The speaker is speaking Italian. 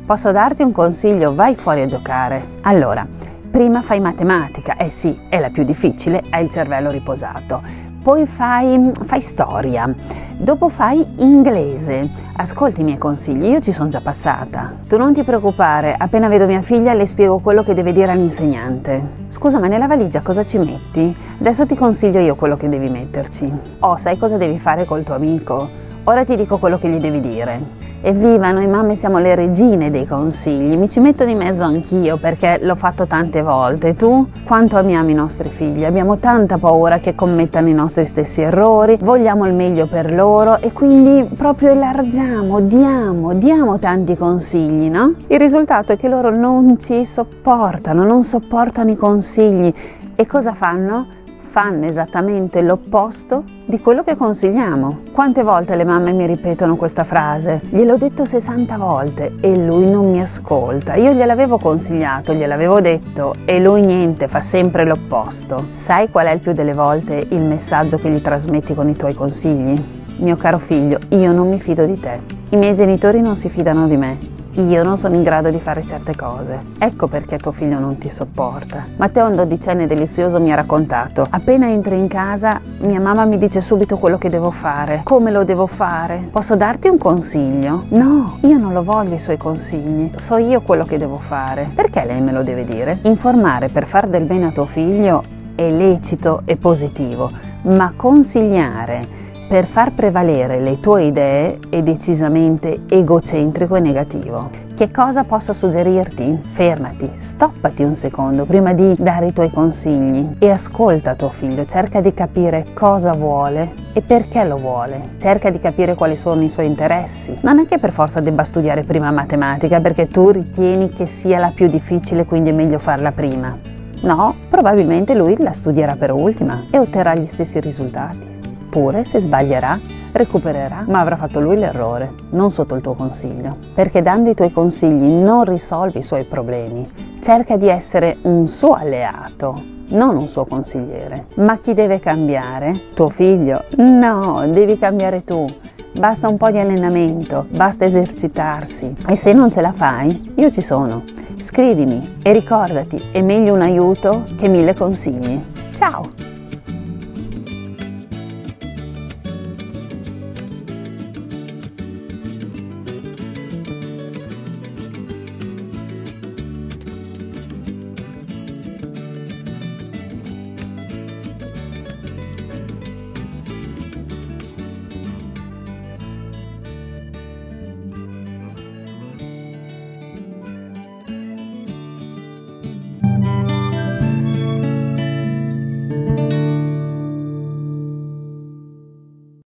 Posso darti un consiglio? Vai fuori a giocare. Allora, prima fai matematica, eh sì, è la più difficile, hai il cervello riposato. Poi fai storia, dopo fai inglese. Ascolti i miei consigli, io ci sono già passata. Tu non ti preoccupare, appena vedo mia figlia le spiego quello che deve dire all'insegnante. Scusa, ma nella valigia cosa ci metti? Adesso ti consiglio io quello che devi metterci. Oh, sai cosa devi fare col tuo amico? Ora ti dico quello che gli devi dire. Evviva, noi mamme siamo le regine dei consigli, mi ci metto di mezzo anch'io perché l'ho fatto tante volte. Tu? Quanto amiamo i nostri figli, abbiamo tanta paura che commettano i nostri stessi errori, vogliamo il meglio per loro e quindi proprio elargiamo, diamo tanti consigli, no? Il risultato è che loro non ci sopportano, non sopportano i consigli e cosa fanno? Fanno esattamente l'opposto di quello che consigliamo. Quante volte le mamme mi ripetono questa frase? Gliel'ho detto 60 volte e lui non mi ascolta. Io gliel'avevo consigliato, gliel'avevo detto e lui niente, fa sempre l'opposto. Sai qual è il più delle volte il messaggio che gli trasmetti con i tuoi consigli? Mio caro figlio, io non mi fido di te. I miei genitori non si fidano di me. Io non sono in grado di fare certe cose. Ecco perché tuo figlio non ti sopporta. Matteo, un dodicenne delizioso, mi ha raccontato: appena entri in casa, mia mamma mi dice subito quello che devo fare. Come lo devo fare? Posso darti un consiglio? No, io non lo voglio i suoi consigli. So io quello che devo fare. Perché lei me lo deve dire? Informare per far del bene a tuo figlio è lecito e positivo, ma consigliare per far prevalere le tue idee è decisamente egocentrico e negativo. Che cosa posso suggerirti? Fermati, stoppati un secondo prima di dare i tuoi consigli e ascolta tuo figlio, cerca di capire cosa vuole e perché lo vuole, cerca di capire quali sono i suoi interessi. Non è che per forza debba studiare prima matematica perché tu ritieni che sia la più difficile, quindi è meglio farla prima. No, probabilmente lui la studierà per ultima e otterrà gli stessi risultati. Oppure, se sbaglierà, recupererà, ma avrà fatto lui l'errore, non sotto il tuo consiglio. Perché dando i tuoi consigli non risolvi i suoi problemi, cerca di essere un suo alleato, non un suo consigliere. Ma chi deve cambiare? Tuo figlio? No, devi cambiare tu. Basta un po' di allenamento, basta esercitarsi. E se non ce la fai, io ci sono. Scrivimi e ricordati, è meglio un aiuto che 1000 consigli. Ciao!